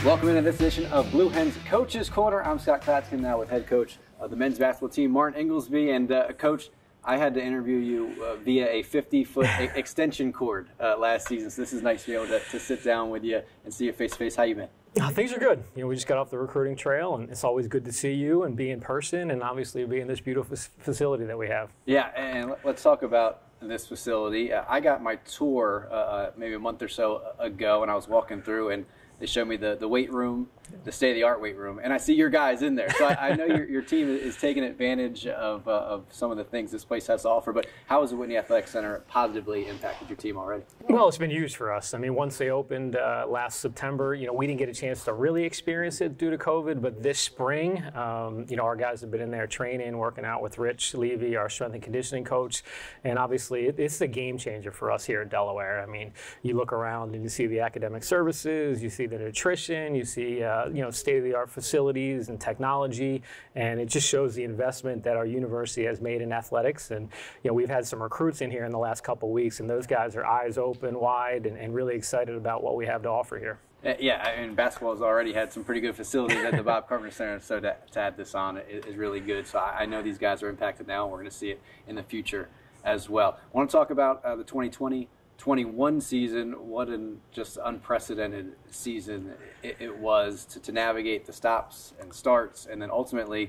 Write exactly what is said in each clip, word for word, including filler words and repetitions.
Welcome into this edition of Blue Hens Coach's Corner. I'm Scott Klatskin, now with head coach of the men's basketball team, Martin Ingelsby. And uh, Coach, I had to interview you uh, via a fifty-foot extension cord uh, last season, so this is nice to be able to, to sit down with you and see you face-to-face. How you been? Uh, things are good. You know, we just got off the recruiting trail, and it's always good to see you and be in person, and obviously be in this beautiful facility that we have. Yeah, and let's talk about this facility. Uh, I got my tour uh, maybe a month or so ago, and I was walking through, and they showed me the, the weight room, the state-of-the-art weight room, and I see your guys in there. So I, I know your, your team is taking advantage of, uh, of some of the things this place has to offer, but how has the Whitney Athletic Center positively impacted your team already? Well, it's been huge for us. I mean, once they opened uh, last September, you know, we didn't get a chance to really experience it due to COVID, but this spring, um, you know, our guys have been in there training, working out with Rich Levy, our strength and conditioning coach, and obviously it, it's a game changer for us here at Delaware. I mean, you look around and you see the academic services, you see the nutrition, you see, uh, you know, state-of-the-art facilities and technology, and it just shows the investment that our university has made in athletics. And, you know, we've had some recruits in here in the last couple of weeks, and those guys are eyes open wide and, and really excited about what we have to offer here. Yeah, I mean, basketball has already had some pretty good facilities at the Bob Carpenter Center, so to, to add this on is, is really good. So I, I know these guys are impacted now, and we're going to see it in the future as well. I want to talk about uh, the twenty twenty twenty-one season. What an just unprecedented season it, it was to, to navigate the stops and starts, and then ultimately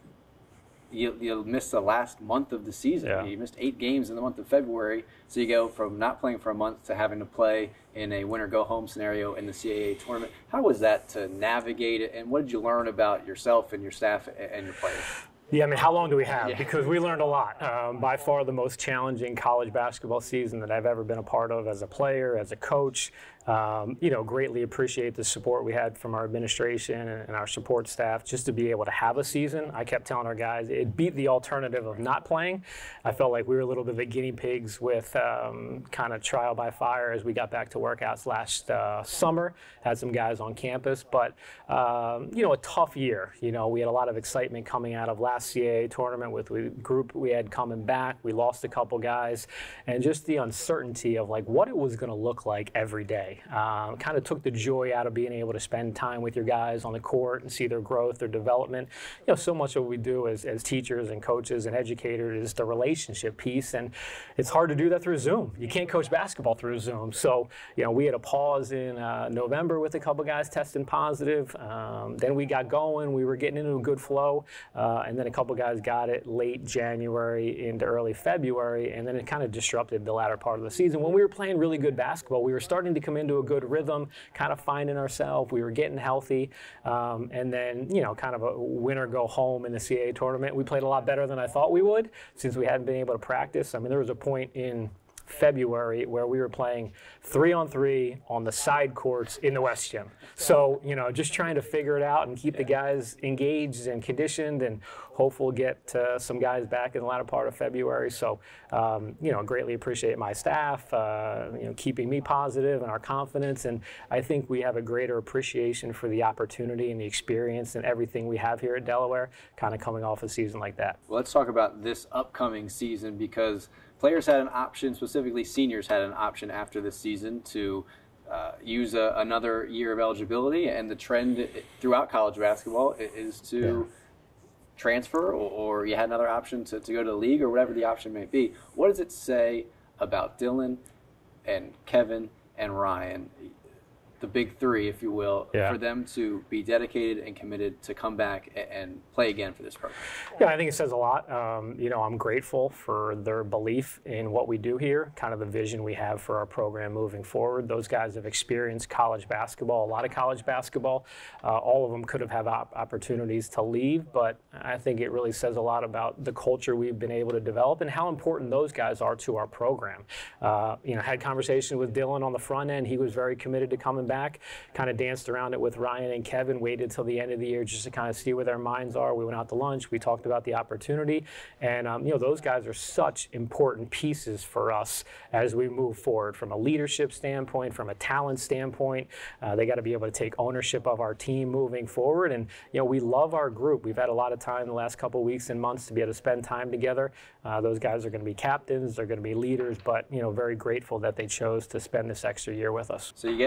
you, you missed the last month of the season. Yeah. You missed eight games in the month of February, so you go from not playing for a month to having to play in a winner-go-home scenario in the C A A tournament. How was that to navigate it, and what did you learn about yourself and your staff and your players? Yeah, I mean, how long do we have? Yeah. Because we learned a lot. Um, by far the most challenging college basketball season that I've ever been a part of as a player, as a coach. Um, you know, greatly appreciate the support we had from our administration and, and our support staff just to be able to have a season. I kept telling our guys it beat the alternative of not playing. I felt like we were a little bit of the guinea pigs with um, kind of trial by fire as we got back to workouts last uh, summer. Had some guys on campus, but um, you know, a tough year. You know, we had a lot of excitement coming out of last C A A tournament with the group we had coming back. We lost a couple guys, and just the uncertainty of like what it was going to look like every day. Um, kind of took the joy out of being able to spend time with your guys on the court and see their growth, their development. You know, so much of what we do as, as teachers and coaches and educators is the relationship piece, and it's hard to do that through Zoom. You can't coach basketball through Zoom. So, you know, we had a pause in uh, November with a couple guys testing positive. Um, then we got going. We were getting into a good flow, uh, and then a couple guys got it late January into early February, and then it kind of disrupted the latter part of the season. When we were playing really good basketball, we were starting to come into a good rhythm, kind of finding ourselves. We were getting healthy, um, and then, you know, kind of a winner go home in the C A A tournament. We played a lot better than I thought we would since we hadn't been able to practice. I mean, there was a point in February where we were playing three on three on the side courts in the West Gym. So, you know, just trying to figure it out and keep the guys engaged and conditioned, and hopefully get uh, some guys back in the latter part of February. So, um, you know, greatly appreciate my staff, uh, you know, keeping me positive and our confidence. And I think we have a greater appreciation for the opportunity and the experience and everything we have here at Delaware, kind of coming off a season like that. Well, let's talk about this upcoming season, because players had an option, specifically seniors had an option after this season to uh, use a, another year of eligibility, and the trend throughout college basketball is to yeah. transfer, or, or you had another option to, to go to the league, or whatever the option may be. What does it say about Dylan and Kevin and Ryan, the big three, if you will, yeah. for them to be dedicated and committed to come back and play again for this program? Yeah, I think it says a lot. Um, you know, I'm grateful for their belief in what we do here, kind of the vision we have for our program moving forward. Those guys have experienced college basketball, a lot of college basketball. Uh, all of them could have had op opportunities to leave, but I think it really says a lot about the culture we've been able to develop and how important those guys are to our program. Uh, you know, had conversation with Dylan on the front end. He was very committed to coming back, kind of danced around it with Ryan and Kevin, waited till the end of the year just to kind of see where their minds are. We went out to lunch, we talked about the opportunity, and um, you know, those guys are such important pieces for us as we move forward from a leadership standpoint, from a talent standpoint. Uh, they got to be able to take ownership of our team moving forward, and you know, we love our group. We've had a lot of time the last couple of weeks and months to be able to spend time together. Uh, those guys are going to be captains, they're going to be leaders, but you know, very grateful that they chose to spend this extra year with us. So you get them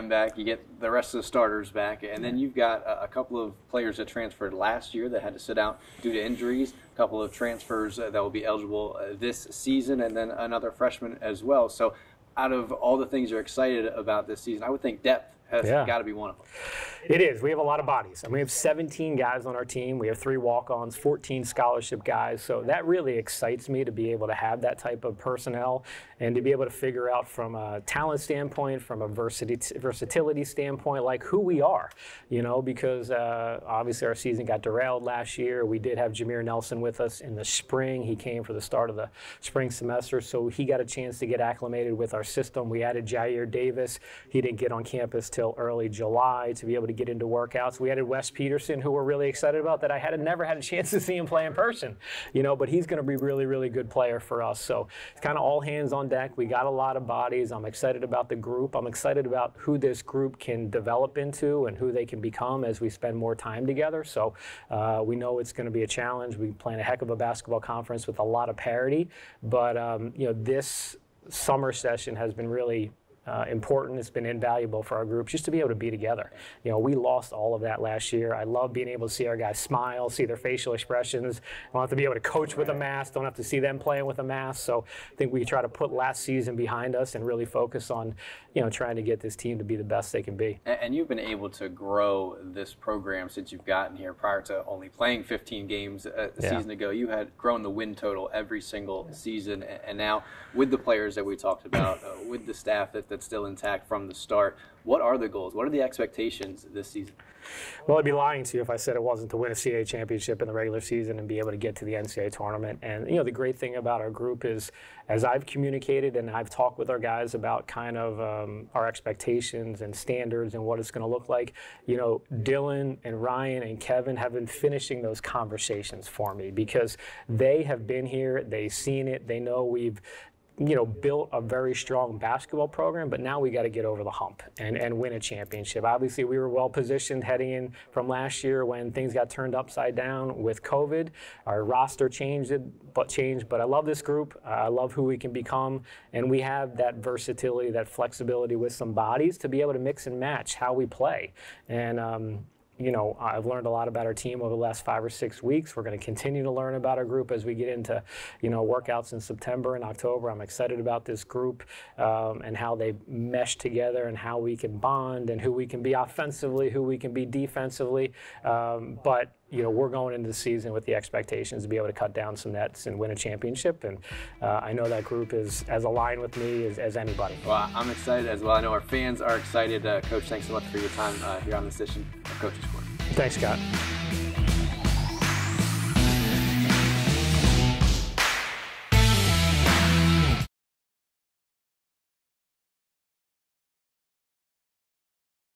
back, you get the rest of the starters back, and then you've got a, a couple of players that transferred last year that had to sit out due to injuries, a couple of transfers uh, that will be eligible uh, this season, and then another freshman as well. So out of all the things you're excited about this season, I would think depth has yeah. got to be one of them. It is. We have a lot of bodies. I mean, we have seventeen guys on our team. We have three walk-ons, fourteen scholarship guys. So that really excites me to be able to have that type of personnel and to be able to figure out from a talent standpoint, from a versatility standpoint, like who we are, you know, because uh, obviously our season got derailed last year. We did have Jameer Nelson with us in the spring. He came for the start of the spring semester, so he got a chance to get acclimated with our system. We added Jair Davis. He didn't get on campus till early July to be able to get into workouts. We added Wes Peterson, who we're really excited about, that I had never had a chance to see him play in person, you know, but he's going to be really, really good player for us. So it's kind of all hands on deck. We got a lot of bodies. I'm excited about the group. I'm excited about who this group can develop into and who they can become as we spend more time together. So uh, we know it's going to be a challenge. We plan a heck of a basketball conference with a lot of parity, but um, you know, this summer session has been really Uh, important. It's been invaluable for our group just to be able to be together. You know, we lost all of that last year. I love being able to see our guys smile, see their facial expressions. Don't have to be able to coach with a mask. Don't have to see them playing with a mask. So I think we try to put last season behind us and really focus on, you know, trying to get this team to be the best they can be. And you've been able to grow this program since you've gotten here. Prior to only playing fifteen games a yeah. season ago, you had grown the win total every single season. And now with the players that we talked about, uh, with the staff that, that's still intact from the start, what are the goals? What are the expectations this season? Well, I'd be lying to you if I said it wasn't to win a C A A championship in the regular season and be able to get to the N C A A tournament. And, you know, the great thing about our group is, as I've communicated and I've talked with our guys about kind of um, our expectations and standards and what it's going to look like, you know, Dylan and Ryan and Kevin have been finishing those conversations for me because they have been here, they've seen it, they know we've you know, built a very strong basketball program, but now we got to get over the hump and, and win a championship. Obviously, we were well positioned heading in from last year when things got turned upside down with COVID. Our roster changed, it, but changed. But I love this group. I love who we can become, and we have that versatility, that flexibility with some bodies to be able to mix and match how we play. And um, you know, I've learned a lot about our team over the last five or six weeks. We're going to continue to learn about our group as we get into, you know, workouts in September and October. I'm excited about this group um, and how they mesh together and how we can bond and who we can be offensively, who we can be defensively. Um, but you know, we're going into the season with the expectations to be able to cut down some nets and win a championship. And uh, I know that group is as aligned with me as, as anybody. Well, I'm excited as well. I know our fans are excited. Uh, Coach, thanks so much for your time uh, here on this edition of Coach's Corner. Thanks, Scott.